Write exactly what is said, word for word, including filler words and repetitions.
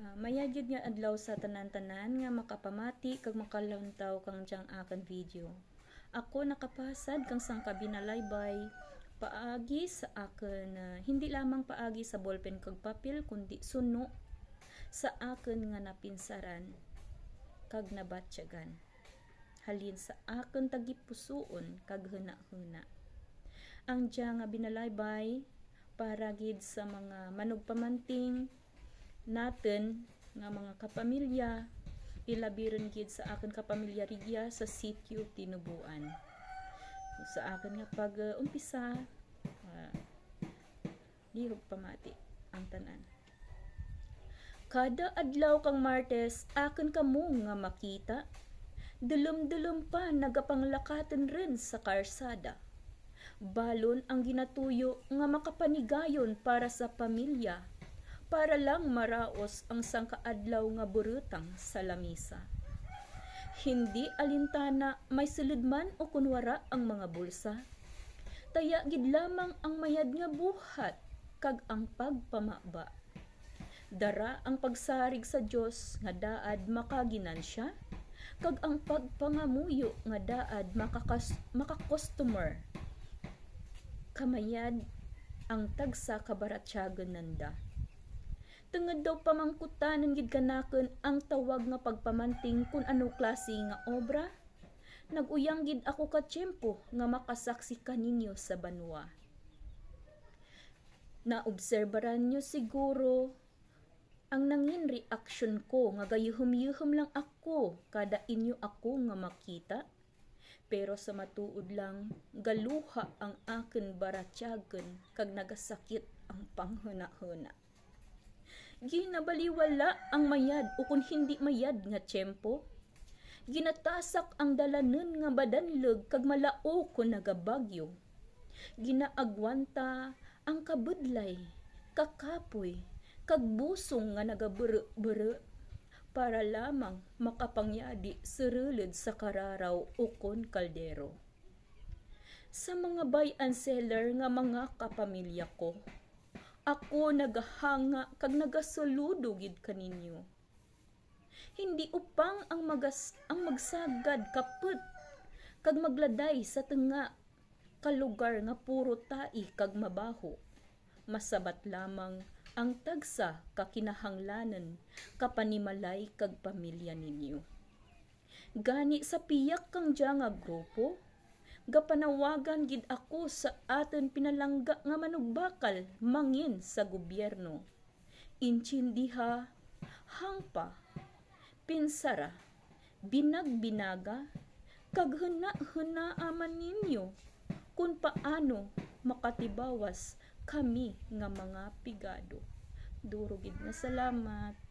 Uh, mayagid nga adlaw sa tanan-tanan nga makapamati kag makaluntaw kang diyang akan video. Ako nakapasad kang sang kabinalaybay paagi sa akin uh, hindi lamang paagi sa ballpen kag papel kundi suno sa akin nga napinsaran kag nabatsyagan. Halin sa akin tagipusoon kag huna-huna. Ang diya nga binalaybay para gid sa mga manugpamanting natin nga mga kapamilya, ilabiran gid sa akin kapamilya rigya sa sitio Tinubuan. Sa akin nga pag uh, umpisa, uh, lihog pamati ang tanan. Kada adlaw kang Martes, akin kamo nga makita, dulum-dulum pa nagapanglakaten rin sa karsada. Balon ang ginatuyo nga makapanigayon para sa pamilya, para lang maraos ang sangkaadlaw nga burutang sa lamisa. Hindi alintana may sulod man o kunwara ang mga bulsa. Taya gid lamang ang mayad nga buhat kag ang pagpamaba. Dara ang pagsarig sa Dios nga daad makaginansya, kag ang pagpangamuyo nga daad makakas makakustomer. Kamayad ang tagsa kabaratyagan nanda. Tungod daw pamangkutanan gid kanaken ang tawag nga pagpamanting kun ano klase nga obra, naguyang gid ako ka tiyempo nga makasaksi kaninyo sa banwa. Naobserbaran nyo siguro ang nangin reaksyon ko nga gayuhum-yuhum lang ako kada inyo ako nga makita. Pero sa matuod lang, galuha ang akin baratyagan kag nagasakit ang panghuna-huna. Ginabaliwala ang mayad o kung hindi mayad nga tiyempo. Ginatasak ang dalanen nga badanlog kag malao ko nagabagyo. Ginaagwanta ang kabudlay, kakapoy, kag busong nga nagaburu-buru para lamang makapangyadi surulod sa kararaw o kon kaldero. Sa mga buy and seller nga mga kapamilya ko, ako nagahanga kag nagasuludo gid kaninyo. Hindi upang ang magas ang magsagad kaput kag magladay sa tenga ka lugar nga puro tai kag mabaho. Masabat lamang ang tagsa kakinahanglanan kapanimalay kag pamilya ninyo. Gani sa piyak kang diya nga grupo, gapanawagan gid ako sa aton pinalangga nga manugbakal mangin sa gobyerno. Intsindiha, hangpa, pinsara, binagbinaga, kag huna-hunaaman ninyo kung paano makatibawas kami nga mga pigado. Durugid na salamat.